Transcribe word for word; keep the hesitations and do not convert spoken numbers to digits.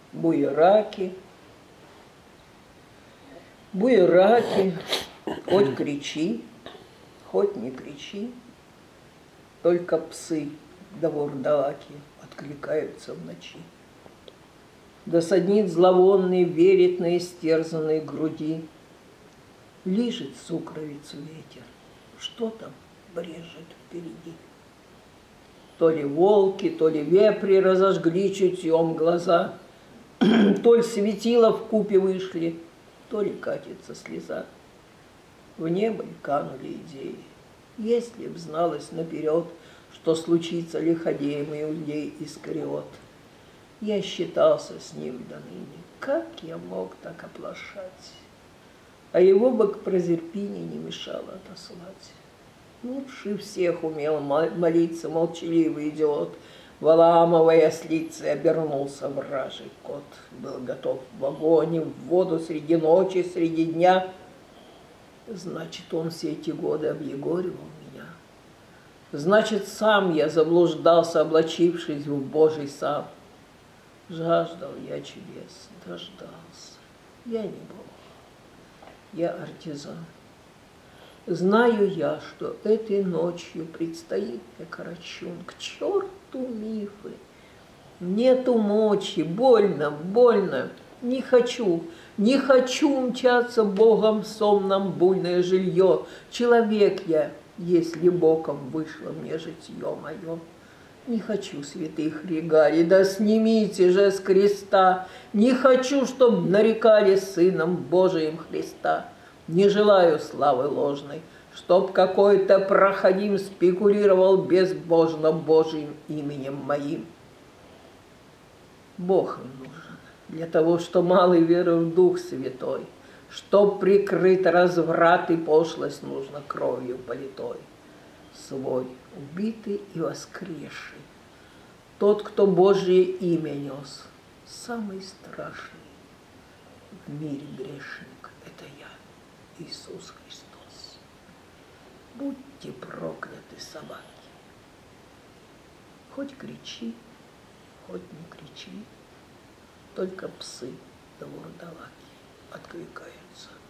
буераки, буераки, хоть кричи, хоть не кричи, только псы да вурдалаки откликаются в ночи. Да саднит зловонный, верит на истерзанной груди, лижет сукровицу ветер, что там брежет впереди. То ли волки, то ли вепри разожгли чутьем глаза, то ли светила вкупе вышли, то ли катится слеза. В небо ли канули идеи, если б зналось наперед, что случится лиходеем Иудей Искариот. Я считался с ним до ныне, как я мог так оплошать? А его бы к Прозерпине не мешало отослать. Лучше всех умел молиться молчаливый идиот. Валамовой ослицей обернулся вражий кот. Был готов в вагоне, в воду среди ночи, среди дня. Значит, он все эти годы объегоривал меня. Значит, сам я заблуждался, облачившись в Божий сам. Жаждал я чудес, дождался. Я не Бог, я артизан. Знаю я, что этой ночью предстоит мне Карачун. К черту мифы! Нету мочи, больно, больно. Не хочу, не хочу умчаться Богом в сомном буйное жилье. Человек я, если боком вышло мне житье мое. Не хочу святых регалий, да снимите же с креста. Не хочу, чтоб нарекали Сыном Божиим Христа. Не желаю славы ложной, чтоб какой-то проходим спекулировал безбожно Божьим именем моим. Бог им нужен для того, что малый веры в Дух Святой, чтоб прикрыть разврат и пошлость нужно кровью политой. Свой, убитый и воскресший, тот, кто Божье имя нес, самый страшный в мире грешник, это я. Иисус Христос. Будьте прокляты, собаки. Хоть кричи, хоть не кричи, только псы да вурдалаки откликаются.